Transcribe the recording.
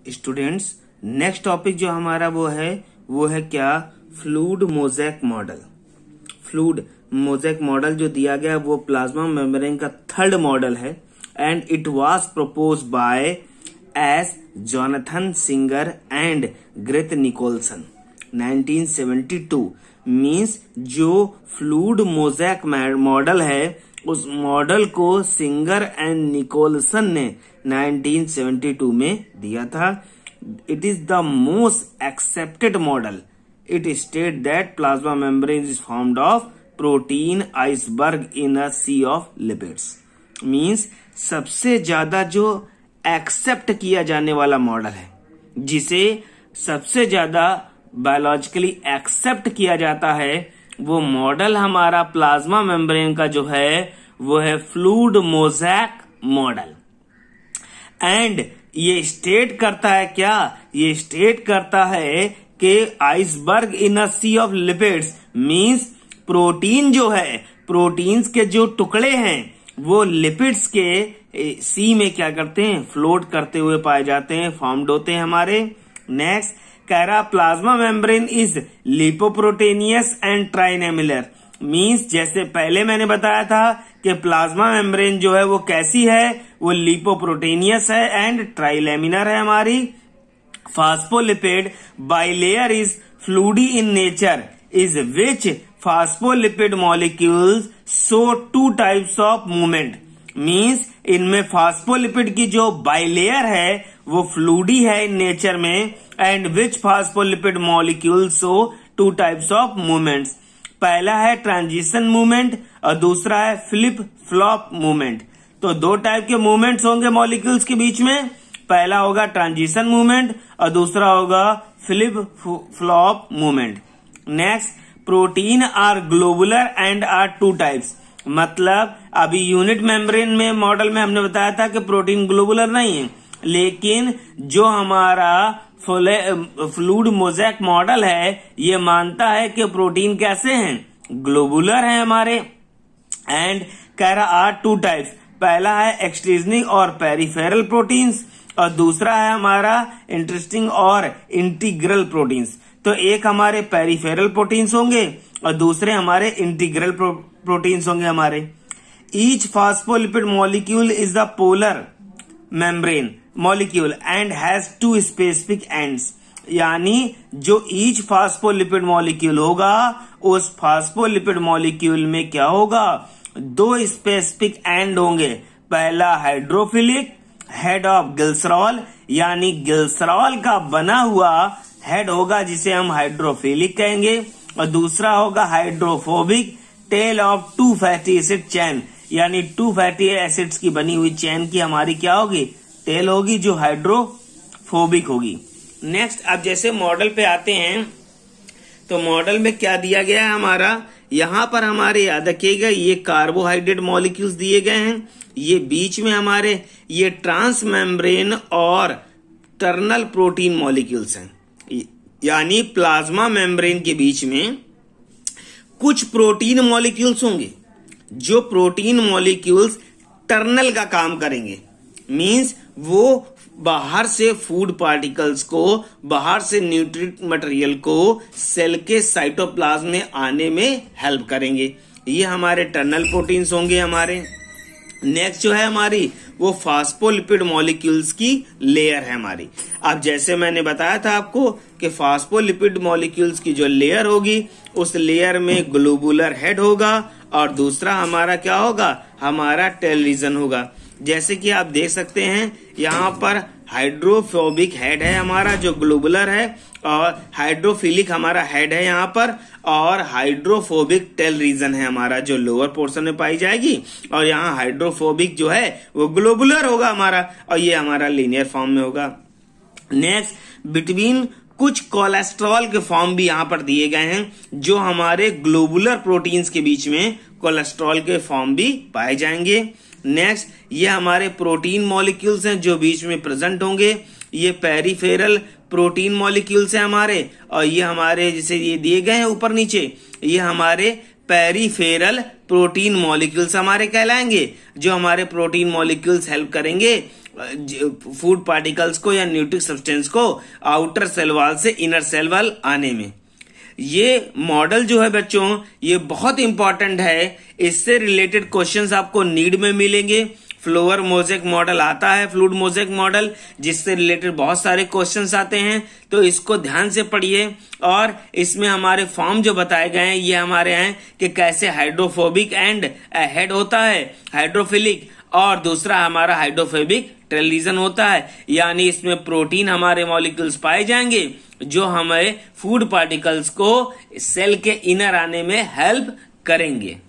Students, next topic जो हमारा वो है क्या, fluid mosaic model. Fluid mosaic model जो दिया गया वो प्लाज्मा मेम्ब्रेन का थर्ड मॉडल है and it was propose by S Jonathan Singer and Garth Nicolson 1972। Means जो फ्लूइड मोज़ेक मॉडल है उस मॉडल को सिंगर एंड निकोलसन ने 1972 में दिया था। It is the most accepted model. It state that plasma membrane is formed of protein iceberg in a sea of lipids. Means सबसे ज्यादा जो एक्सेप्ट किया जाने वाला मॉडल है, जिसे सबसे ज्यादा बायोलॉजिकली एक्सेप्ट किया जाता है, वो मॉडल हमारा प्लाज्मा मेम्ब्रेन का जो है वो है फ्लूइड मोज़ेक मॉडल। एंड ये स्टेट करता है क्या, ये स्टेट करता है कि iceberg in a sea of lipids. Means protein जो है, प्रोटीन्स के जो टुकड़े हैं वो लिपिड्स के सी में क्या करते हैं, फ्लोट करते हुए पाए जाते हैं, फॉर्म्ड होते हैं हमारे। नेक्स्ट कह रहा plasma membrane is lipoproteinaceous and trilaminar. Means जैसे पहले मैंने बताया था कि प्लाज्मा मेम्ब्रेन जो है वो कैसी है, वो लिपोप्रोटेनियस है एंड ट्राइलेमिनर है हमारी। Phospholipid bilayer is fluidy in nature is which phospholipid molecules show two types of movement. Means इनमें फास्फोलिपिड की जो बाइलेयर है वो फ्लूइडी है इन नेचर में and which phospholipid molecules show two types of movements. पहला है ट्रांजिशन मूवमेंट और दूसरा है फ्लिप फ्लॉप मूवमेंट। तो दो टाइप के मूवमेंट्स होंगे मॉलिक्यूल्स के बीच में, पहला होगा ट्रांजिशन मूवमेंट और दूसरा होगा flip flop movement. Next protein are globular and are two types. मतलब अभी यूनिट मेम्ब्रेन में मॉडल में हमने बताया था कि प्रोटीन ग्लोबुलर नहीं है, लेकिन जो हमारा फ्लूइड मोज़ेक मॉडल है ये मानता है कि प्रोटीन कैसे हैं, ग्लोबुलर हैं हमारे। एंड कह रहा आर टू टाइप्स, पहला है एक्सट्रिंसिक और पेरिफेरल प्रोटीन्स और दूसरा है हमारा इंटरेस्टिंग और इंटीग्रल प्रोटीन्स। तो एक हमारे पेरिफेरल प्रोटीन्स होंगे और दूसरे हमारे इंटीग्रल प्रोटीन्स होंगे हमारे। Each phospholipid molecule is a polar membrane molecule and has two specific ends. यानी जो ईच फास्फोलिपिड मॉलिक्यूल होगा उस फास्फोलिपिड मॉलिक्यूल में क्या होगा, दो स्पेसिफिक एंड होंगे। पहला हाइड्रोफिलिक हेड ऑफ ग्लिसरॉल, यानी ग्लिसरॉल का बना हुआ हेड होगा जिसे हम हाइड्रोफिलिक कहेंगे, और दूसरा होगा hydrophobic tail of two fatty acid chain, यानी टू फैटी एसिड्स की बनी हुई चैन की हमारी क्या होगी, टेल होगी, जो हाइड्रोफोबिक होगी। नेक्स्ट अब जैसे मॉडल पे आते हैं तो मॉडल में क्या दिया गया है हमारा, यहां पर हमारे याद रखिएगा ये कार्बोहाइड्रेट मॉलिक्यूल्स दिए गए हैं, ये बीच में हमारे ये ट्रांस मेम्ब्रेन और टर्नल प्रोटीन मॉलिक्यूल्स हैं। यानी प्लाज्मा मेम्ब्रेन के बीच में कुछ प्रोटीन मॉलिक्यूल्स होंगे, जो प्रोटीन मॉलिक्यूल्स टर्नल का काम करेंगे। मींस वो बाहर से फूड पार्टिकल्स को, बाहर से न्यूट्रिएंट मटेरियल को सेल के साइटोप्लाज्म में आने में हेल्प करेंगे। ये हमारे टर्नल प्रोटीन्स होंगे हमारे। नेक्स्ट जो है हमारी वो फास्फोलिपिड मॉलिक्यूल्स की लेयर है हमारी। अब जैसे मैंने बताया था आपको कि फास्फोलिपिड मॉलिक्यूल्स की जो लेयर होगी उस लेयर में ग्लोबुलर हेड होगा और दूसरा हमारा क्या होगा, हमारा टेल रीजन होगा। जैसे कि आप देख सकते हैं यहाँ पर हाइड्रोफोबिक हेड है हमारा जो ग्लोबुलर है, और हाइड्रोफिलिक हमारा हेड है यहाँ पर, और हाइड्रोफोबिक टेल रीजन है हमारा जो लोअर पोर्शन में पाई जाएगी, और यहाँ हाइड्रोफोबिक जो है वो ग्लोबुलर होगा हमारा, और ये हमारा लीनियर फॉर्म में होगा। नेक्स्ट बिटवीन कुछ कोलेस्ट्रॉल के फॉर्म भी यहाँ पर दिए गए हैं, जो हमारे ग्लोबुलर प्रोटीन्स के बीच में कोलेस्ट्रॉल के फॉर्म भी पाए जाएंगे। नेक्स्ट ये हमारे प्रोटीन मॉलिक्यूल्स हैं जो बीच में प्रेजेंट होंगे, ये पेरिफेरल प्रोटीन मॉलिक्यूल्स हैं हमारे, और ये हमारे जैसे ये दिए गए हैं ऊपर नीचे, ये हमारे पेरिफेरल प्रोटीन मॉलिक्यूल्स हमारे कहलाएंगे, जो हमारे प्रोटीन मॉलिक्यूल्स हेल्प करेंगे फूड पार्टिकल्स को या न्यूट्रिक सब्सटेंस को आउटर सेल वॉल से इनर सेल वॉल आने में। ये मॉडल जो है बच्चों ये बहुत इंपॉर्टेंट है, इससे रिलेटेड क्वेश्चंस आपको नीड में मिलेंगे। फ्लोअर मोज़ेक मॉडल आता है, फ्लूइड मोज़ेक मॉडल, जिससे रिलेटेड बहुत सारे क्वेश्चंस आते हैं, तो इसको ध्यान से पढ़िए। और इसमें हमारे फॉर्म जो बताए गए हैं ये हमारे हैं कि कैसे हाइड्रोफोबिक एंड हेड होता है, हाइड्रोफिलिक, और दूसरा हमारा हाइड्रोफोबिक ट्रेलिजन होता है, यानी इसमें प्रोटीन हमारे मॉलिक्यूल्स पाए जाएंगे जो हमें फूड पार्टिकल्स को सेल के इनर आने में हेल्प करेंगे।